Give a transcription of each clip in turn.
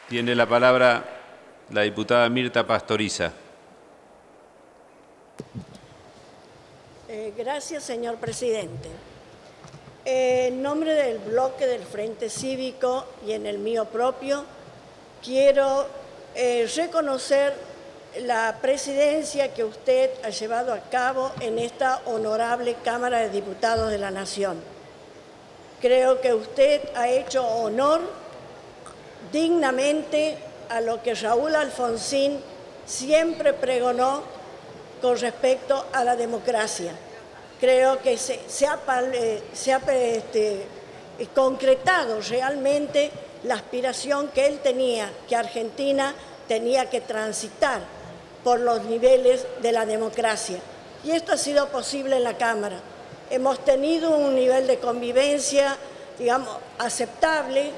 Tiene la palabra la diputada Mirta Pastoriza. Gracias, señor presidente. En nombre del bloque del Frente Cívico y en el mío propio, quiero reconocer la presidencia que usted ha llevado a cabo en esta honorable Cámara de Diputados de la Nación. Creo que usted ha hecho honor dignamente a lo que Raúl Alfonsín siempre pregonó con respecto a la democracia. Creo que se ha concretado realmente la aspiración que él tenía, que Argentina tenía que transitar por los niveles de la democracia. Y esto ha sido posible en la Cámara. Hemos tenido un nivel de convivencia, digamos, aceptable,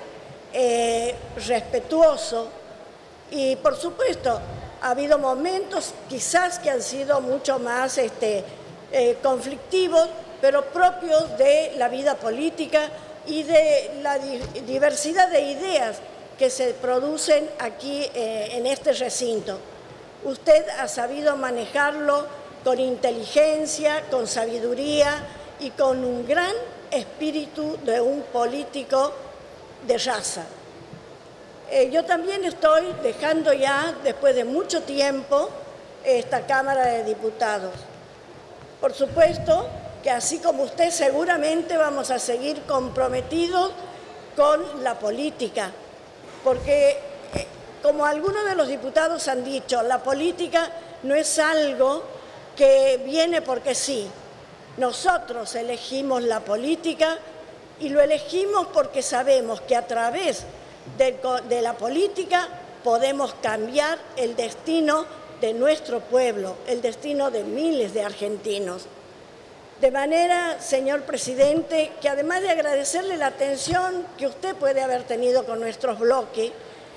respetuoso y, por supuesto, ha habido momentos quizás que han sido mucho más conflictivos, pero propios de la vida política y de la diversidad de ideas que se producen aquí en este recinto. Usted ha sabido manejarlo con inteligencia, con sabiduría y con un gran espíritu de un político de raza. Yo también estoy dejando ya, después de mucho tiempo, esta Cámara de Diputados. Por supuesto que así como usted, seguramente vamos a seguir comprometidos con la política, porque como algunos de los diputados han dicho, la política no es algo que viene porque sí. Nosotros elegimos la política y lo elegimos porque sabemos que a través de la política podemos cambiar el destino de nuestro pueblo, el destino de miles de argentinos. De manera, señor presidente, que además de agradecerle la atención que usted puede haber tenido con nuestros bloques,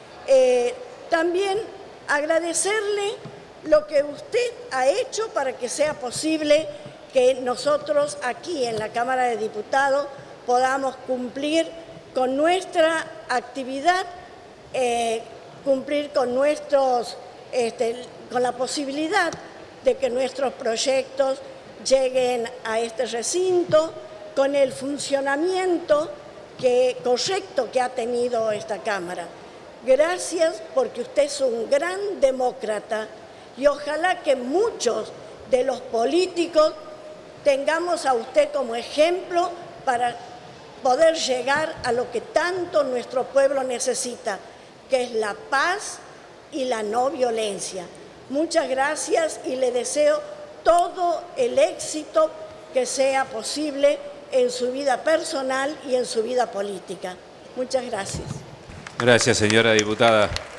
también agradecerle lo que usted ha hecho para que sea posible que nosotros aquí en la Cámara de Diputados podamos cumplir con nuestra actividad, cumplir con con la posibilidad de que nuestros proyectos lleguen a este recinto, con el funcionamiento correcto que ha tenido esta Cámara. Gracias porque usted es un gran demócrata y ojalá que muchos de los políticos tengamos a usted como ejemplo para poder llegar a lo que tanto nuestro pueblo necesita, que es la paz y la no violencia. Muchas gracias y le deseo todo el éxito que sea posible en su vida personal y en su vida política. Muchas gracias. Gracias, señora diputada.